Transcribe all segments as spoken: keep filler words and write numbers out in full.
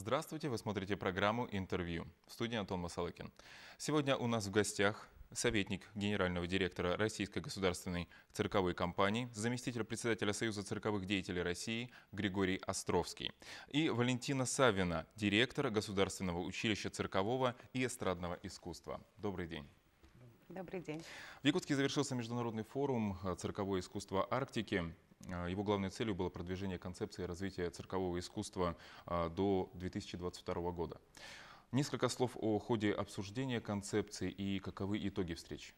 Здравствуйте, вы смотрите программу «Интервью». В студии Антон Масалыкин. Сегодня у нас в гостях советник генерального директора Российской государственной цирковой компании, заместитель председателя Союза цирковых деятелей России Григорий Островский и Валентина Савина, директор Государственного училища циркового и эстрадного искусства. Добрый день. Добрый день. В Якутске завершился международный форум «Цирковое искусство Арктики». Его главной целью было продвижение концепции развития циркового искусства до две тысячи двадцать второго года. Несколько слов о ходе обсуждения концепции и каковы итоги встречи.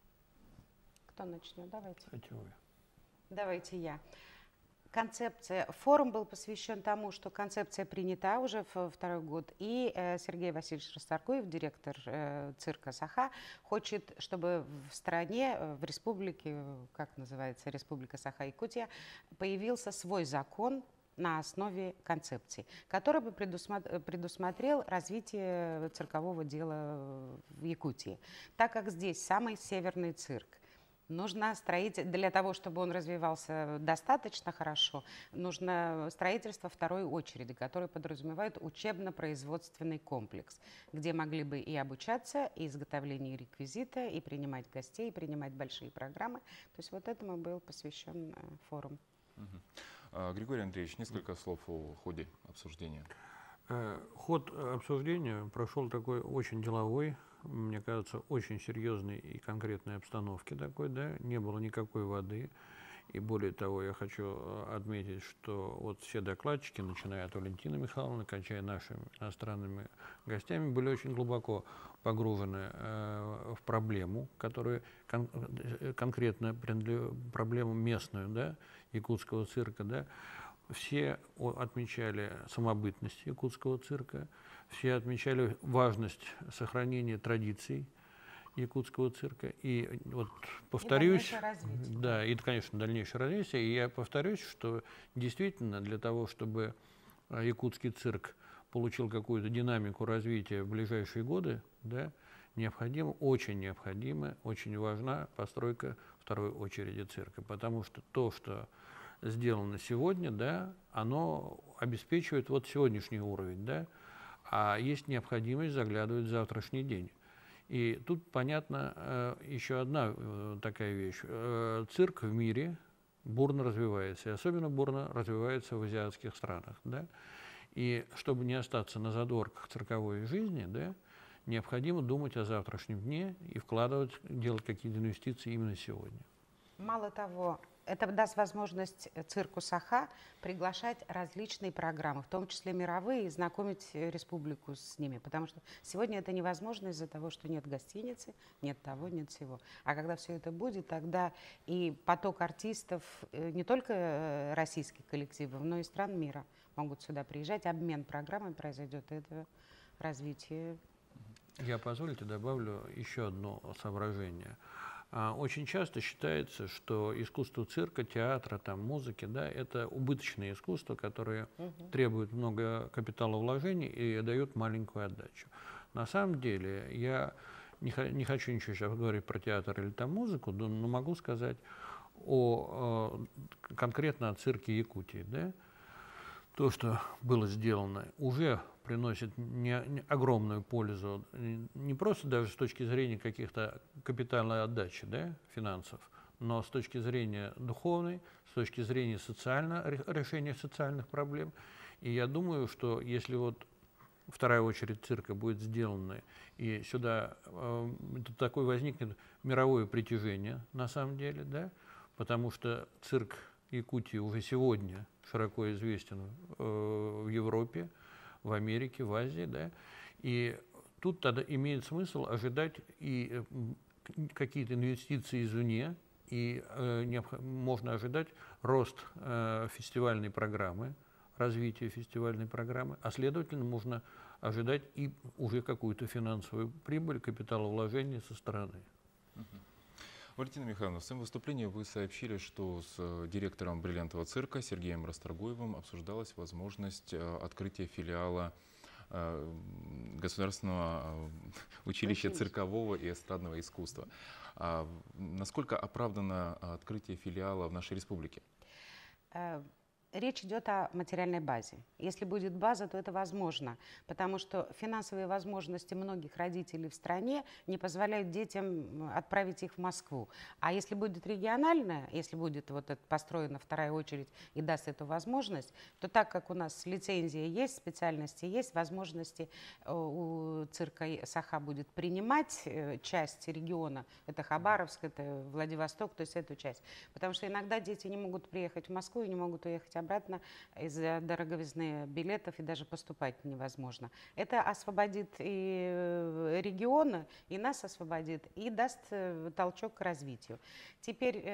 Кто начнет? Давайте. Хочу вы. Давайте я. Концепция. Форум был посвящен тому, что концепция принята уже второй год, и э, Сергей Васильевич Расторгуев, директор э, цирка Саха, хочет, чтобы в стране, в республике, как называется, Республика Саха-Якутия, появился свой закон на основе концепции, который бы предусмотрел развитие циркового дела в Якутии. Так как здесь самый северный цирк, нужно строить, для того, чтобы он развивался достаточно хорошо, нужно строительство второй очереди, которое подразумевает учебно-производственный комплекс, где могли бы и обучаться, и изготовление реквизита, и принимать гостей, и принимать большие программы. То есть вот этому был посвящен форум. Угу. Григорий Андреевич, несколько слов о ходе обсуждения. Ход обсуждения прошел такой очень деловой, мне кажется, очень серьезной и конкретной обстановки такой, да, не было никакой воды. И более того, я хочу отметить, что вот все докладчики, начиная от Валентины Михайловны, кончая нашими иностранными гостями, были очень глубоко погружены э, в проблему, которая кон конкретно проблему местную, да, якутского цирка, да. Все отмечали самобытность якутского цирка, все отмечали важность сохранения традиций якутского цирка. И вот повторюсь, и развитие, да, и, конечно, дальнейшее развитие. И я повторюсь, что действительно для того, чтобы якутский цирк получил какую-то динамику развития в ближайшие годы, да, необходимо, очень необходимо, очень важна постройка второй очереди цирка, потому что то, что сделано сегодня, да, оно обеспечивает вот сегодняшний уровень, да, а есть необходимость заглядывать в завтрашний день. И тут понятно э, еще одна э, такая вещь. Э, цирк в мире бурно развивается, и особенно бурно развивается в азиатских странах, да. И чтобы не остаться на задворках цирковой жизни, да, необходимо думать о завтрашнем дне и вкладывать, делать какие-то инвестиции именно сегодня. Мало того, это даст возможность цирку Саха приглашать различные программы, в том числе мировые, и знакомить республику с ними. Потому что сегодня это невозможно из-за того, что нет гостиницы, нет того, нет всего. А когда все это будет, тогда и поток артистов, не только российских коллективов, но и стран мира могут сюда приезжать. Обмен программой произойдет, это развитие. Я, позвольте, добавлю еще одно соображение. Очень часто считается, что искусство цирка, театра, там, музыки, да, это убыточное искусство, которое угу. требует много капиталовложений и дает маленькую отдачу. На самом деле, я не, не хочу ничего сейчас говорить про театр или там музыку, но могу сказать о, о, конкретно о цирке Якутии. Да? То, что было сделано, уже приносит не, не огромную пользу, не просто даже с точки зрения каких-то капитальной отдачи, да, финансов, но с точки зрения духовной, с точки зрения социально, решения социальных проблем. И я думаю, что если вот вторая очередь цирка будет сделана, и сюда э, такое возникнет мировое притяжение на самом деле, да, потому что цирк Якутии уже сегодня широко известен э, в Европе, в Америке, в Азии, да, и тут тогда имеет смысл ожидать и какие-то инвестиции извне, и э, можно ожидать рост э, фестивальной программы, развития фестивальной программы, а следовательно можно ожидать и уже какую-то финансовую прибыль, капиталовложение со стороны. Валентина Михайловна, в своем выступлении вы сообщили, что с директором «Бриллиантового цирка» Сергеем Расторгуевым обсуждалась возможность открытия филиала Государственного училища циркового и эстрадного искусства. Насколько оправдано открытие филиала в нашей республике? Речь идет о материальной базе. Если будет база, то это возможно, потому что финансовые возможности многих родителей в стране не позволяют детям отправить их в Москву. А если будет региональная, если будет вот это построена вторая очередь и даст эту возможность, то так как у нас лицензия есть, специальности есть, возможности у цирка Саха будет принимать часть региона, это Хабаровск, это Владивосток, то есть эту часть. Потому что иногда дети не могут приехать в Москву и не могут уехать обратно из-за дороговизны билетов, и даже поступать невозможно. Это освободит и регионы, и нас освободит, и даст толчок к развитию. Теперь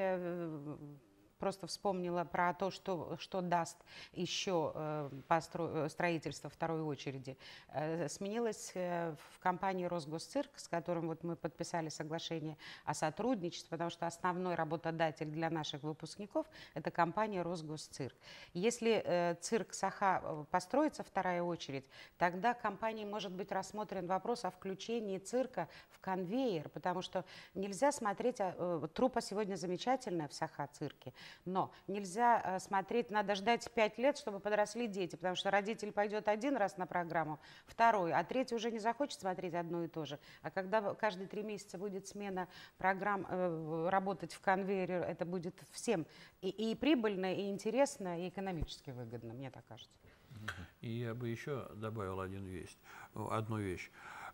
просто вспомнила про то, что, что даст еще э, постро... строительство второй очереди. Э, сменилось э, в компании «Росгосцирк», с которым вот мы подписали соглашение о сотрудничестве, потому что основной работодатель для наших выпускников – это компания «Росгосцирк». Если э, цирк Саха построится вторая очередь, тогда компанией может быть рассмотрен вопрос о включении цирка в конвейер, потому что нельзя смотреть… Э, труппа сегодня замечательная в Саха-цирке, но нельзя э, смотреть, надо ждать пять лет, чтобы подросли дети, потому что родитель пойдет один раз на программу, второй, а третий уже не захочет смотреть одно и то же. А когда каждые три месяца будет смена программ, э, работать в конвейере, это будет всем и, и прибыльно, и интересно, и экономически выгодно, мне так кажется. И я бы еще добавил один вещь, одну вещь.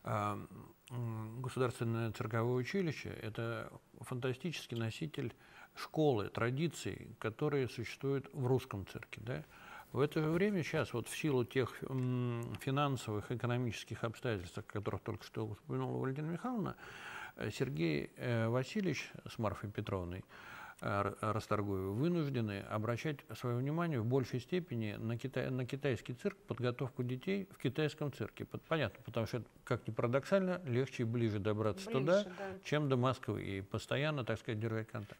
Государственное цирковое училище – это фантастический носитель школы, традиций, которые существуют в русском цирке. Да? В это же время сейчас, вот в силу тех финансовых, экономических обстоятельств, о которых только что упомянула Валентина Михайловна, Сергей Васильевич с Марфой Петровной Расторгуевой вынуждены обращать свое внимание в большей степени на, китай, на китайский цирк, подготовку детей в китайском цирке. Понятно, потому что, как ни парадоксально, легче и ближе добраться ближе, туда, да. чем до Москвы, и постоянно, так сказать, держать контакт.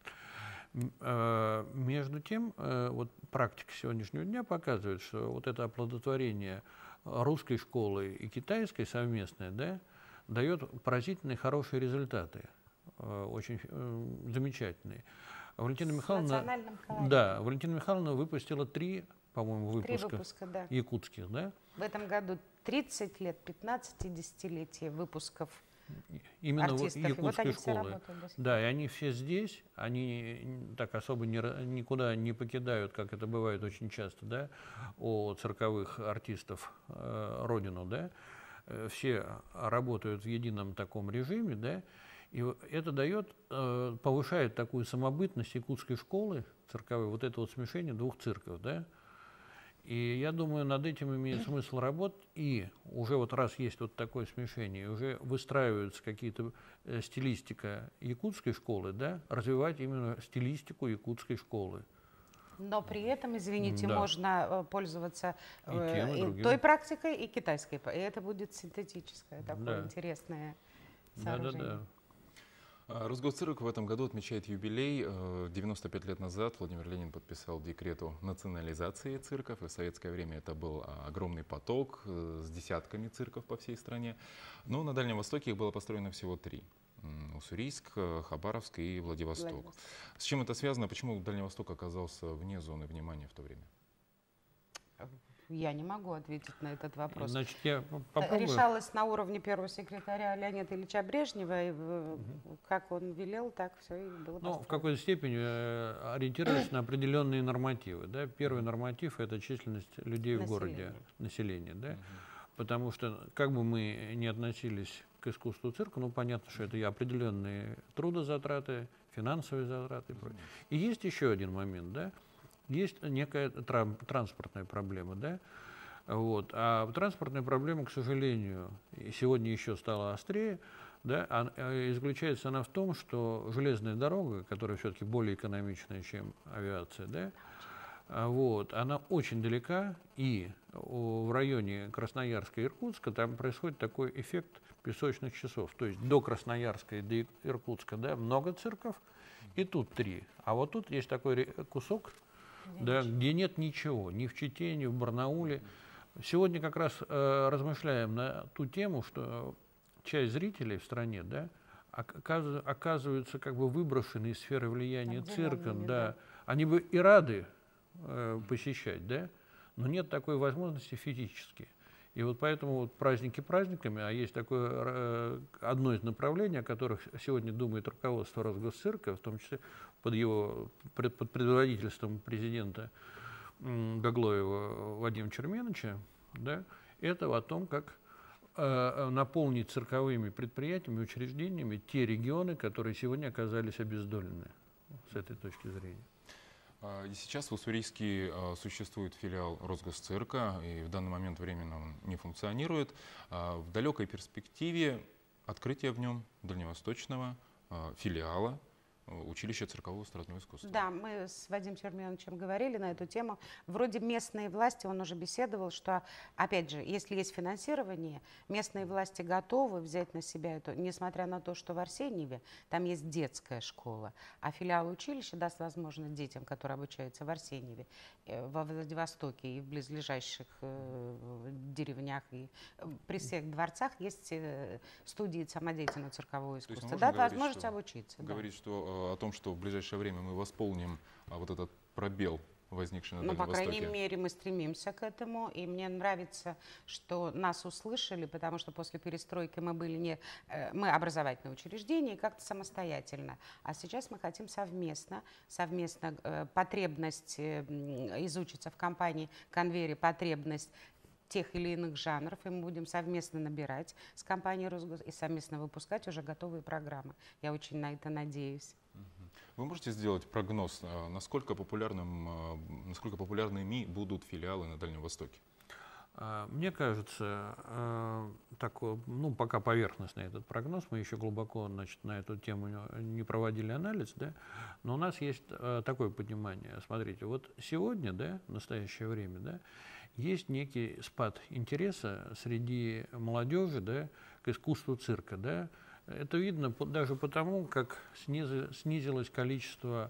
Между тем, вот практика сегодняшнего дня показывает, что вот это оплодотворение русской школы и китайской совместное, да, дает поразительные хорошие результаты, очень замечательные. Валентина Михайловна, да, Валентина Михайловна выпустила три, по-моему, выпуска, три выпуска да. якутских, да? В этом году тридцать лет, пятнадцать-десятилетие выпусков. Именно артистов. Якутской вот школы. Да, и они все здесь, они так особо не, никуда не покидают, как это бывает очень часто, да, у цирковых артистов э, родину, да. Все работают в едином таком режиме, да, и это дает, э, повышает такую самобытность якутской школы цирковой, вот это вот смешение двух цирков, да. И я думаю, над этим имеет смысл работать, и уже вот раз есть вот такое смешение, уже выстраиваются какие-то э, стилистика якутской школы, да, развивать именно стилистику якутской школы. Но при этом, извините, да. можно пользоваться и тем, и и той практикой, и китайской, и это будет синтетическое, такое да. интересное сооружение. Да, да, да. Росгосцирк в этом году отмечает юбилей. девяносто пять лет назад Владимир Ленин подписал декрет о национализации цирков, и в советское время это был огромный поток с десятками цирков по всей стране. Но на Дальнем Востоке их было построено всего три. Уссурийск, Хабаровск и Владивосток. Владивосток. С чем это связано? Почему Дальний Восток оказался вне зоны внимания в то время? Я не могу ответить на этот вопрос. Значит, я попробую. Решалось на уровне первого секретаря Леонида Ильича Брежнева, и угу. как он велел, так все и было. Ну, в какой-то степени ориентировались на определенные нормативы. Да? Первый норматив – это численность людей население. в городе, население. Да? Угу. Потому что, как бы мы ни относились к искусству цирка, ну, понятно, что это и определенные трудозатраты, финансовые затраты и прочее. И есть еще один момент, да? Есть некая транспортная проблема, да? Вот. А транспортная проблема, к сожалению, сегодня еще стала острее, да? А заключается она в том, что железная дорога, которая все-таки более экономичная, чем авиация, да? Вот, она очень далека, и в районе Красноярска и Иркутска там происходит такой эффект песочных часов. То есть до Красноярска и до Иркутска, да, много цирков, и тут три. А вот тут есть такой кусок, да, где нет ничего, ни в Чите, ни в Барнауле. Сегодня как раз э, размышляем на ту тему, что часть зрителей в стране, да, оказ, оказываются как бы выброшены из сферы влияния цирка. Да. Да. Они бы и рады э, посещать, да, но нет такой возможности физически. И вот поэтому вот праздники праздниками, а есть такое э, одно из направлений, о которых сегодня думает руководство Росгосцирка, в том числе под его пред, под предводительством президента м, Гаглоева Вадима Черменовича, да, это о том, как э, наполнить цирковыми предприятиями, учреждениями те регионы, которые сегодня оказались обездолены с этой точки зрения. И сейчас в Уссурийске существует филиал Росгосцирка, и в данный момент временно он не функционирует. В далекой перспективе открытие в нем дальневосточного филиала училища циркового эстрадного искусства. Да, мы с Вадимом Черменовичем говорили на эту тему. Вроде местные власти, он уже беседовал, что, опять же, если есть финансирование, местные власти готовы взять на себя это, несмотря на то, что в Арсеньеве там есть детская школа, а филиал училища даст возможность детям, которые обучаются в Арсеньеве, во Владивостоке и в близлежащих э, деревнях, и при всех дворцах есть э, студии самодеятельного циркового искусства. Дать возможность что, обучиться. Говорить, да. что о том, что в ближайшее время мы восполним а, вот этот пробел, возникший на Ну, Дальнем по крайней Востоке. мере, мы стремимся к этому, и мне нравится, что нас услышали, потому что после перестройки мы были не, мы образовательное учреждение, как-то самостоятельно, а сейчас мы хотим совместно, совместно э, потребность э, изучиться в компании «Конвейере», потребность тех или иных жанров, и мы будем совместно набирать с компанией «Росгос» и совместно выпускать уже готовые программы. Я очень на это надеюсь. Вы можете сделать прогноз, насколько популярным, насколько популярными будут филиалы на Дальнем Востоке? Мне кажется, такой, ну, пока поверхностный этот прогноз, мы еще глубоко, значит, на эту тему не проводили анализ, да, но у нас есть такое понимание. Смотрите, вот сегодня, да, в настоящее время, да, есть некий спад интереса среди молодежи, да, к искусству цирка, да. Это видно даже потому, как снизилось количество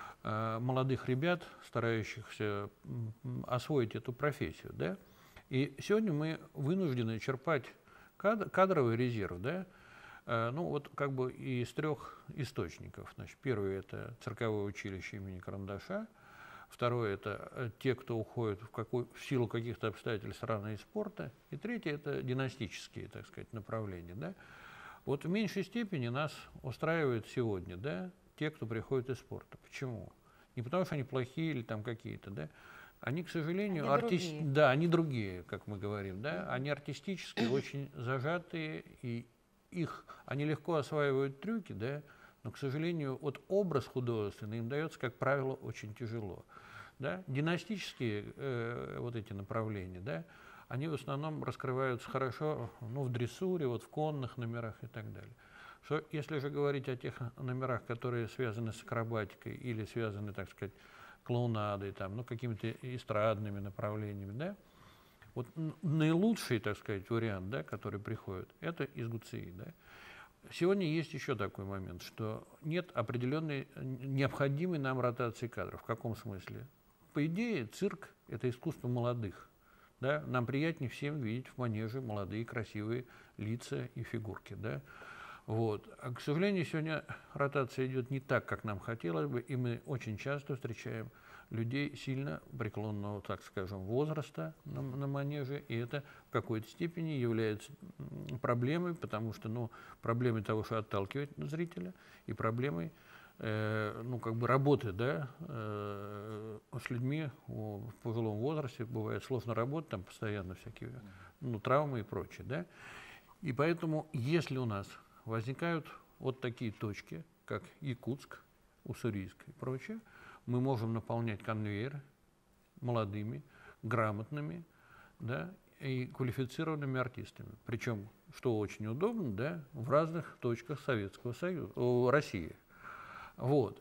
э, молодых ребят, старающихся освоить эту профессию, да. И сегодня мы вынуждены черпать кадр, кадровый резерв, да, э, ну вот как бы из трех источников. Значит, первый – это цирковое училище имени Карандаша. Второе – это те, кто уходит в, какой, в силу каких-то обстоятельств рано из спорта. И третье – это династические, так сказать, направления. Да? Вот в меньшей степени нас устраивает сегодня, да, те, кто приходит из спорта. Почему? Не потому, что они плохие или там какие-то, да. Они, к сожалению, они арти... другие. Да, они другие, как мы говорим, да. Они артистически очень зажатые, и их, они легко осваивают трюки, да. Но, к сожалению, вот образ художественный им дается, как правило, очень тяжело. Да? Династические э, вот эти направления, да, они в основном раскрываются хорошо, ну, в дрессуре, вот в конных номерах и так далее. Что, если же говорить о тех номерах, которые связаны с акробатикой или связаны, так сказать, клоунадой, там, ну, какими-то эстрадными направлениями, да, вот наилучший, так сказать, вариант, да, который приходит, это из ГУЦИ, да. Сегодня есть еще такой момент, что нет определенной необходимой нам ротации кадров. В каком смысле? По идее, цирк – это искусство молодых. Да? Нам приятнее всем видеть в манеже молодые красивые лица и фигурки. Да? Вот. А, к сожалению, сегодня ротация идет не так, как нам хотелось бы, и мы очень часто встречаем людей сильно преклонного, так скажем, возраста на, на манеже, и это в какой-то степени является проблемой, потому что, ну, проблемой того, что отталкивает зрителя, и проблемой, э, ну, как бы работы, да, э, с людьми в пожилом возрасте бывает сложно работать, там постоянно всякие, ну, травмы и прочее, да, и поэтому, если у нас возникают вот такие точки, как Якутск, Уссурийск и прочее, мы можем наполнять конвейер молодыми, грамотными, да, и квалифицированными артистами. Причем, что очень удобно, да, в разных точках Советского Союза, о, России. Вот.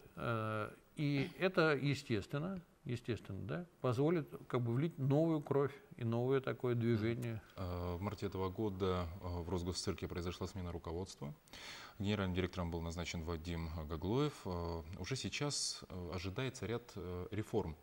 И это, естественно, естественно, да, позволит как бы влить новую кровь и новое такое движение. В марте этого года в Росгосцирке произошла смена руководства. Генеральным директором был назначен Вадим Гаглоев. Уже сейчас ожидается ряд реформ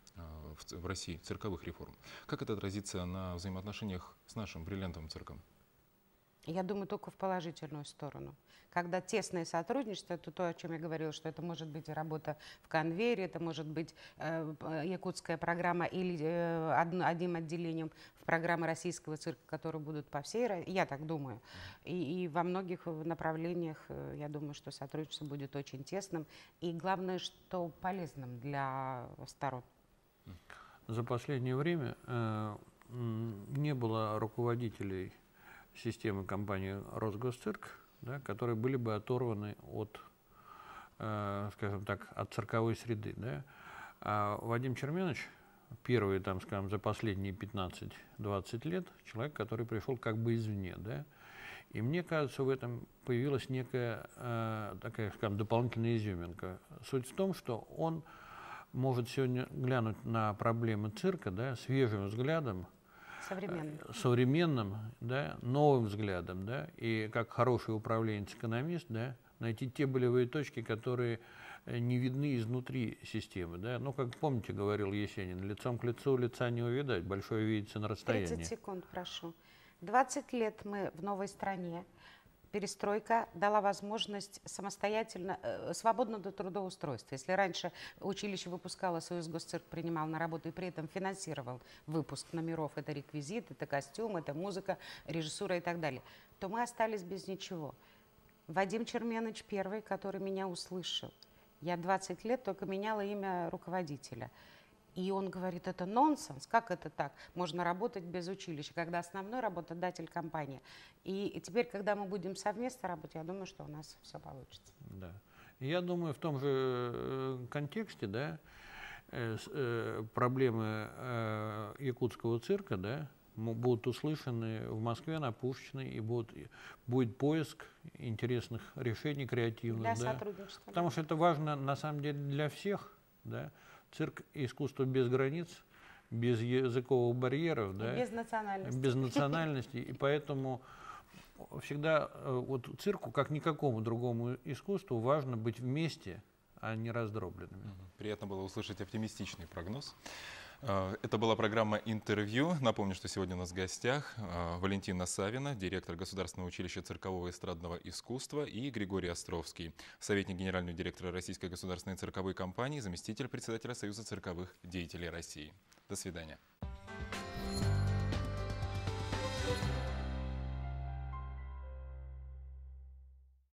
в России, цирковых реформ. Как это отразится на взаимоотношениях с нашим бриллиантовым цирком? Я думаю, только в положительную сторону. Когда тесное сотрудничество, это то, о чем я говорила, что это может быть работа в конвейере, это может быть э, якутская программа или э, одно, одним отделением в программе российского цирка, которые будут по всей России, я так думаю. И, и во многих направлениях, э, я думаю, что сотрудничество будет очень тесным и, главное, что полезным для сторон. За последнее время э, не было руководителей системы компании «Росгосцирк», да, которые были бы оторваны от, э, скажем так, от цирковой среды. Да. А Вадим Черменович, первый, там, скажем, за последние пятнадцать-двадцать лет, человек, который пришел как бы извне. Да. И мне кажется, в этом появилась некая э, такая, скажем, дополнительная изюминка. Суть в том, что он может сегодня глянуть на проблемы цирка, да, свежим взглядом, Современным. современным, да, новым взглядом, да, и как хороший управленец-экономист, да, найти те болевые точки, которые не видны изнутри системы. Да. Ну, как помните, говорил Есенин, лицом к лицу лица не увидать, большое видится на расстоянии. тридцать секунд, прошу. двадцать лет мы в новой стране. Перестройка дала возможность самостоятельно, э, свободно до трудоустройства. Если раньше училище выпускало, Союз Госцирк принимал на работу и при этом финансировал выпуск номеров, это реквизит, это костюм, это музыка, режиссура и так далее, то мы остались без ничего. Вадим Черменович первый, который меня услышал. Я двадцать лет только меняла имя руководителя. И он говорит, это нонсенс, как это так? Можно работать без училища, когда основной работодатель компания. И, и теперь, когда мы будем совместно работать, я думаю, что у нас все получится. Да. И я думаю, в том же контексте, да, э, э, проблемы э, якутского цирка, да, будут услышаны в Москве на Пушечной, и будут, будет поиск интересных решений, креативных. Для да, сотрудничества. потому да. что это важно на самом деле для всех. Да. Цирк – искусство без границ, без языковых барьеров, да, без национальности. без национальности. И поэтому всегда вот цирку, как никакому другому искусству, важно быть вместе, а не раздробленными. Приятно было услышать оптимистичный прогноз. Это была программа «Интервью». Напомню, что сегодня у нас в гостях Валентина Савина, директор Государственного училища циркового и эстрадного искусства, и Григорий Островский, советник генерального директора Российской государственной цирковой компании, заместитель председателя Союза цирковых деятелей России. До свидания.